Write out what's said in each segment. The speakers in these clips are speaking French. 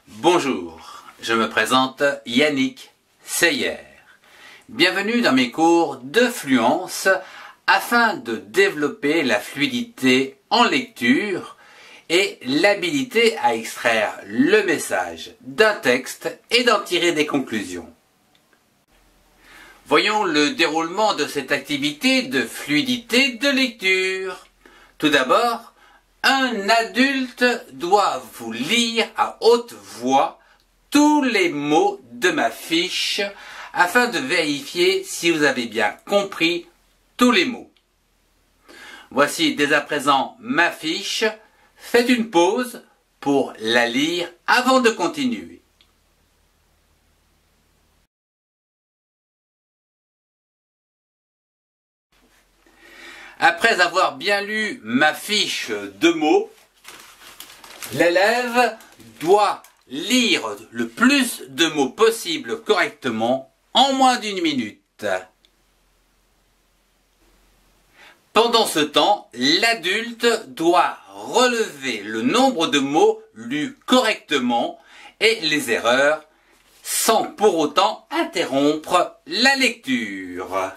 Bonjour, je me présente Yannick Seyer. Bienvenue dans mes cours de fluence afin de développer la fluidité en lecture et l'habilité à extraire le message d'un texte et d'en tirer des conclusions. Voyons le déroulement de cette activité de fluidité de lecture. Tout d'abord, un adulte doit vous lire à haute voix tous les mots de ma fiche afin de vérifier si vous avez bien compris tous les mots. Voici dès à présent ma fiche. Faites une pause pour la lire avant de continuer. Après avoir bien lu ma fiche de mots, l'élève doit lire le plus de mots possible correctement en moins d'une minute. Pendant ce temps, l'adulte doit relever le nombre de mots lus correctement et les erreurs sans pour autant interrompre la lecture.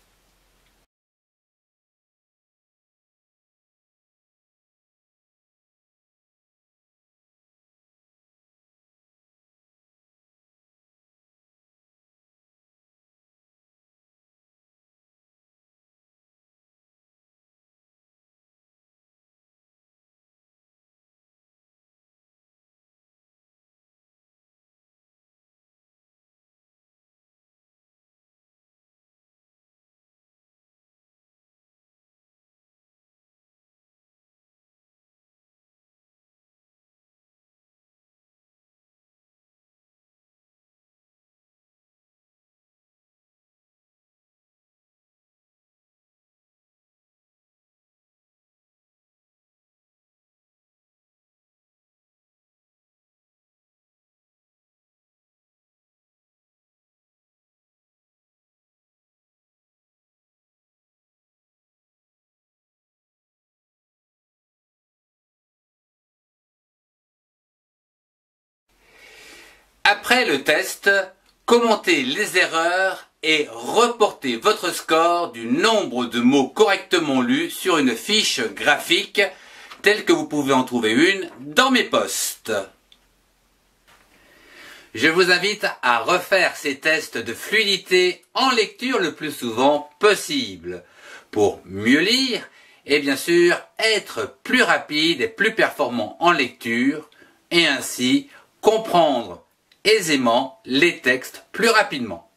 Après le test, commentez les erreurs et reportez votre score du nombre de mots correctement lus sur une fiche graphique telle que vous pouvez en trouver une dans mes posts. Je vous invite à refaire ces tests de fluidité en lecture le plus souvent possible pour mieux lire et bien sûr être plus rapide et plus performant en lecture et ainsi comprendre aisément les textes plus rapidement.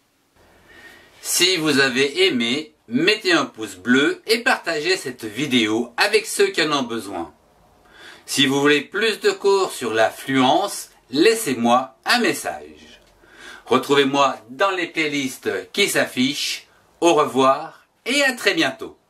Si vous avez aimé, mettez un pouce bleu et partagez cette vidéo avec ceux qui en ont besoin. Si vous voulez plus de cours sur la fluence, laissez-moi un message. Retrouvez-moi dans les playlists qui s'affichent. Au revoir et à très bientôt.